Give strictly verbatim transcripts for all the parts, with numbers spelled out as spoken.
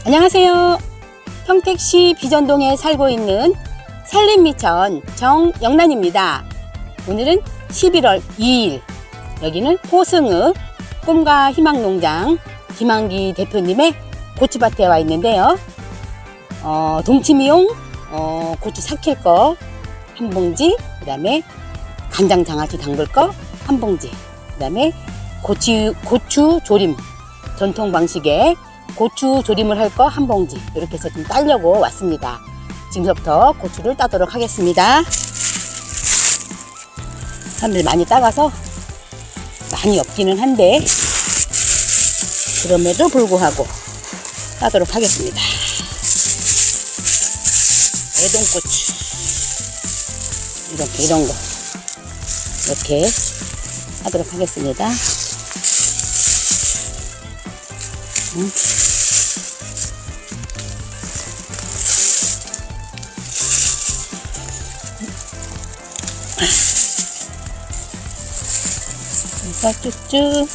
안녕하세요. 평택시 비전동에 살고 있는 산림미천 정영란입니다. 오늘은 십일월 이일, 여기는 호승읍 꿈과 희망농장 김한기 대표님의 고추밭에 와 있는데요. 어, 동치미용 어, 고추 삭힐 거 한 봉지, 그 다음에 간장 장아찌 담글 거 한 봉지, 그 다음에 고추, 고추 조림, 전통 방식의 고추 조림을 할 거 한 봉지, 이렇게 해서 좀 따려고 왔습니다. 지금부터 고추를 따도록 하겠습니다. 사람들이 많이 따가서 많이 없기는 한데 그럼에도 불구하고 따도록 하겠습니다. 애동고추 이렇게 이런 거 이렇게 하도록 하겠습니다. 음. 쭉쭉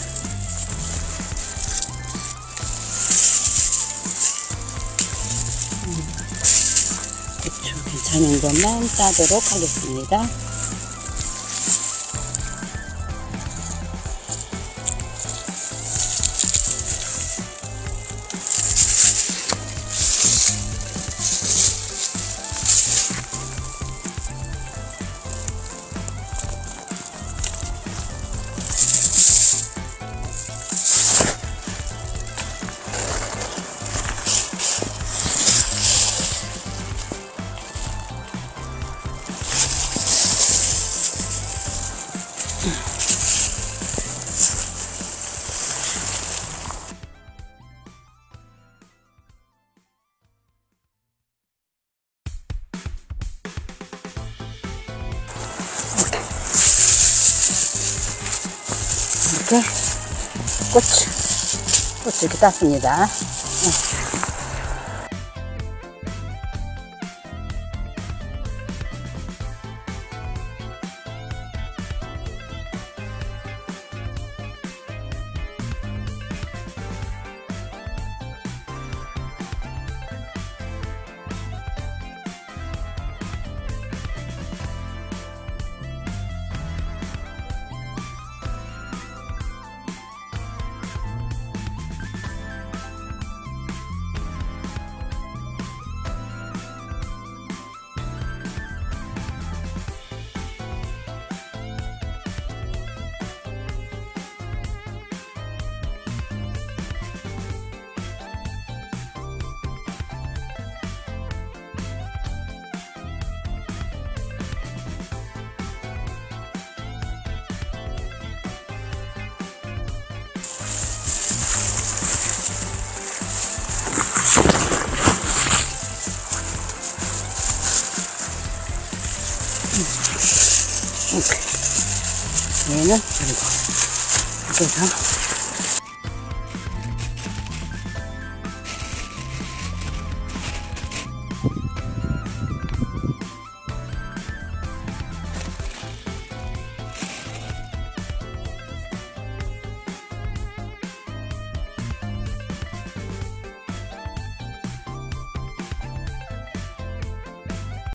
고추 괜찮은 것만 따도록 하겠습니다. 이렇게 고추, 고추 이렇게 땄습니다. 얘는 그리고 이렇게 해서